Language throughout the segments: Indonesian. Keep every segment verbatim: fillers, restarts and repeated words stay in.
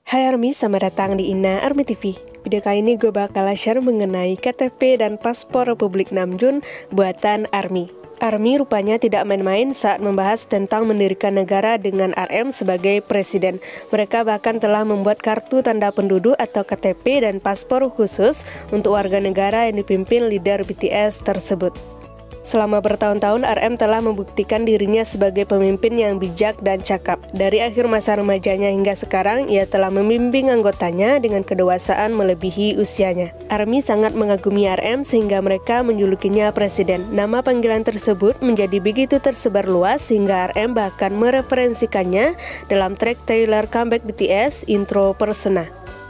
Hai Army, selamat datang di Ina Army T V. Video kali ini gue bakal share mengenai K T P dan paspor Republik Namjoon buatan Army. Army rupanya tidak main-main saat membahas tentang mendirikan negara dengan R M sebagai presiden. Mereka bahkan telah membuat kartu tanda penduduk atau K T P dan paspor khusus untuk warga negara yang dipimpin leader B T S tersebut. Selama bertahun-tahun, R M telah membuktikan dirinya sebagai pemimpin yang bijak dan cakap. Dari akhir masa remajanya hingga sekarang, ia telah membimbing anggotanya dengan kedewasaan melebihi usianya. Army sangat mengagumi R M sehingga mereka menjulukinya presiden. Nama panggilan tersebut menjadi begitu tersebar luas sehingga R M bahkan mereferensikannya dalam track trailer comeback B T S, Intro Persona.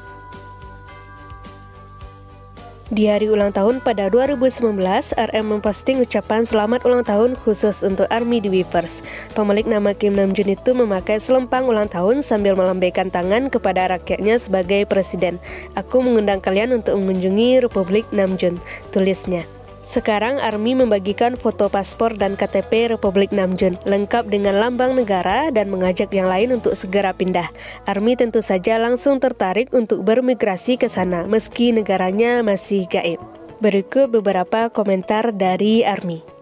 Di hari ulang tahun pada dua ribu sembilan belas, R M memposting ucapan selamat ulang tahun khusus untuk Army di Weverse. Pemilik nama Kim Namjoon itu memakai selempang ulang tahun sambil melambaikan tangan kepada rakyatnya sebagai presiden. Aku mengundang kalian untuk mengunjungi Republik Namjoon, tulisnya. Sekarang Army membagikan foto paspor dan K T P Republik Namjoon lengkap dengan lambang negara dan mengajak yang lain untuk segera pindah. Army tentu saja langsung tertarik untuk bermigrasi ke sana meski negaranya masih gaib. Berikut beberapa komentar dari Army.